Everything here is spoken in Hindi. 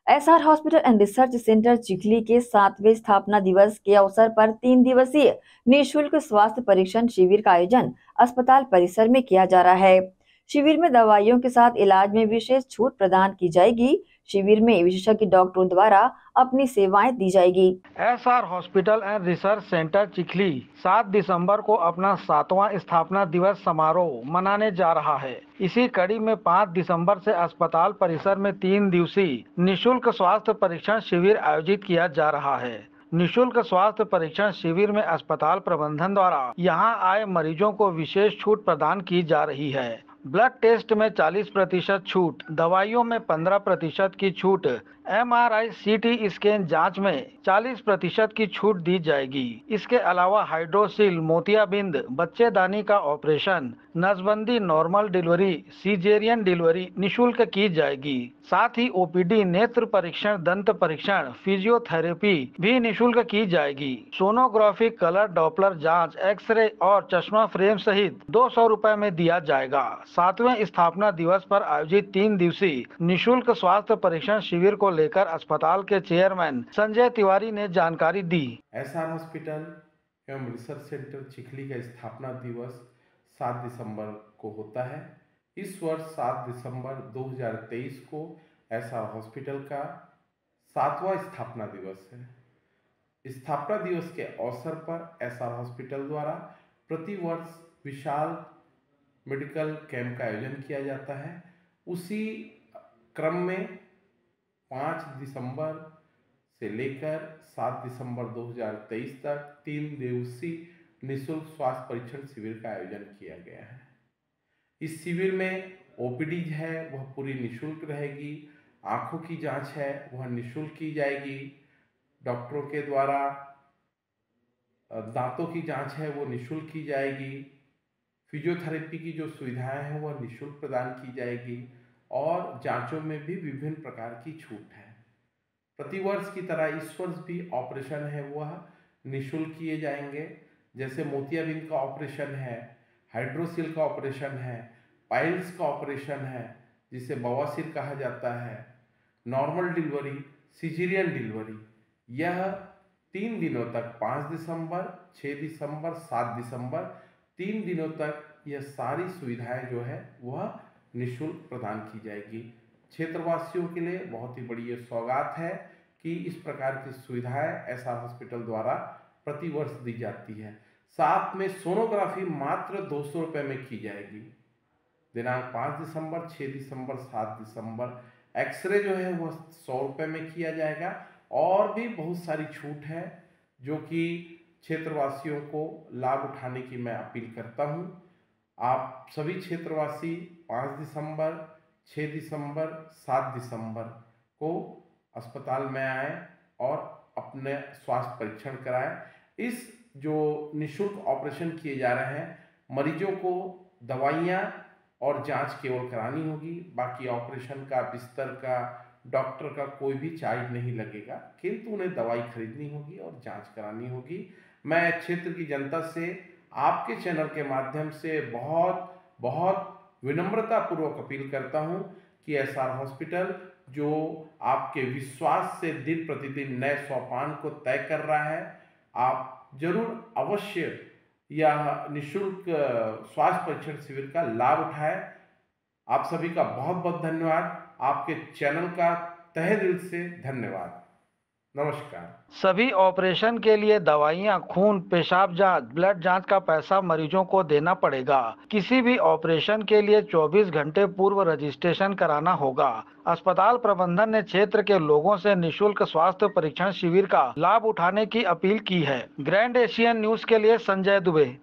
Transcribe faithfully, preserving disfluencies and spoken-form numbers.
SR hospital and research centre Chikhli के सातवें स्थापना दिवस के अवसर पर तीन दिवसीय निःशुल्क स्वास्थ्य परीक्षण शिविर का आयोजन अस्पताल परिसर में किया जा रहा है। शिविर में दवाइयों के साथ इलाज में विशेष छूट प्रदान की जाएगी। शिविर में विशेषज्ञ डॉक्टरों द्वारा अपनी सेवाएं दी जाएगी। SR hospital and research centre Chikhli सात दिसंबर को अपना सातवां स्थापना दिवस समारोह मनाने जा रहा है। इसी कड़ी में पाँच दिसंबर से अस्पताल परिसर में तीन दिवसीय निःशुल्क स्वास्थ्य परीक्षण शिविर आयोजित किया जा रहा है। निःशुल्क स्वास्थ्य परीक्षण शिविर में अस्पताल प्रबंधन द्वारा यहां आए मरीजों को विशेष छूट प्रदान की जा रही है। ब्लड टेस्ट में चालीस प्रतिशत छूट, दवाइयों में पंद्रह प्रतिशत की छूट, एमआरआई, सीटी स्कैन जांच में चालीस प्रतिशत की छूट दी जाएगी। इसके अलावा हाइड्रोसिल, मोतियाबिंद, बच्चेदानी का ऑपरेशन, नसबंदी, नॉर्मल डिलीवरी, सीजेरियन डिलीवरी निःशुल्क की जाएगी। साथ ही ओपीडी, नेत्र परीक्षण, दंत परीक्षण, फिजियोथेरेपी भी निःशुल्क की जाएगी। सोनोग्राफी, कलर डॉपलर जांच, एक्सरे और चश्मा फ्रेम सहित दो सौ रुपए में दिया जाएगा। सातवें स्थापना दिवस पर आयोजित तीन दिवसीय निःशुल्क स्वास्थ्य परीक्षण शिविर को लेकर अस्पताल के चेयरमैन संजय तिवारी ने जानकारी दी। एसआर हॉस्पिटल एवं रिसर्च सेंटर चिखली का स्थापना दिवस सात दिसंबर को होता है। इस वर्ष सात दिसंबर दो हज़ार तेईस को एसआर हॉस्पिटल का सातवां स्थापना दिवस है। स्थापना दिवस के अवसर पर एसआर हॉस्पिटल द्वारा प्रतिवर्ष विशाल मेडिकल कैंप का आयोजन किया जाता है। उसी क्रम में पाँच दिसंबर से लेकर सात दिसंबर दो हज़ार तेईस तक तीन दिवसीय निःशुल्क स्वास्थ्य परीक्षण शिविर का आयोजन किया गया है। इस शिविर में ओपीडी है वह पूरी निःशुल्क रहेगी, आंखों की जांच है वह निःशुल्क की जाएगी, डॉक्टरों के द्वारा दांतों की जांच है वो निःशुल्क की जाएगी, फिजियोथेरेपी की जो सुविधाएं हैं वह निःशुल्क प्रदान की जाएगी और जांचों में भी विभिन्न प्रकार की छूट है। प्रतिवर्ष की तरह इस वर्ष भी ऑपरेशन है वह निःशुल्क किए जाएंगे। जैसे मोतियाबिंद का ऑपरेशन है, हाइड्रोसिल का ऑपरेशन है, पाइल्स का ऑपरेशन है जिसे बवासीर कहा जाता है, नॉर्मल डिलीवरी, सिजेरियन डिलीवरी, यह तीन दिनों तक पाँच दिसंबर, छः दिसंबर, सात दिसंबर तीन दिनों तक यह सारी सुविधाएं जो है वह निःशुल्क प्रदान की जाएगी। क्षेत्रवासियों के लिए बहुत ही बड़ी ये सौगात है कि इस प्रकार की सुविधाएं एसआर हॉस्पिटल द्वारा प्रतिवर्ष दी जाती है। साथ में सोनोग्राफी मात्र दो सौ रुपये में की जाएगी। दिनांक पाँच दिसंबर, छः दिसंबर, सात दिसंबर एक्सरे जो है वह सौ रुपये में किया जाएगा और भी बहुत सारी छूट है जो कि क्षेत्रवासियों को लाभ उठाने की मैं अपील करता हूं। आप सभी क्षेत्रवासी पाँच दिसंबर, छः दिसंबर, सात दिसंबर को अस्पताल में आएँ और अपने स्वास्थ्य परीक्षण कराएं। इस जो निःशुल्क ऑपरेशन किए जा रहे हैं, मरीजों को दवाइयाँ और जांच केवल करानी होगी, बाकी ऑपरेशन का, बिस्तर का, डॉक्टर का कोई भी चार्ज नहीं लगेगा, किंतु उन्हें दवाई खरीदनी होगी और जांच करानी होगी। मैं क्षेत्र की जनता से आपके चैनल के माध्यम से बहुत बहुत विनम्रता पूर्वक अपील करता हूं कि एसआर हॉस्पिटल जो आपके विश्वास से दिन प्रतिदिन नए सोपान को तय कर रहा है, आप जरूर अवश्य यह निःशुल्क स्वास्थ्य परीक्षण शिविर का लाभ उठाएं। आप सभी का बहुत बहुत धन्यवाद। आपके चैनल का तहे दिल से धन्यवाद। नमस्कार। सभी ऑपरेशन के लिए दवाइयां, खून, पेशाब जांच, ब्लड जांच का पैसा मरीजों को देना पड़ेगा। किसी भी ऑपरेशन के लिए चौबीस घंटे पूर्व रजिस्ट्रेशन कराना होगा। अस्पताल प्रबंधन ने क्षेत्र के लोगों से निःशुल्क स्वास्थ्य परीक्षण शिविर का लाभ उठाने की अपील की है। ग्रैंड एशियन न्यूज के लिए संजय दुबे।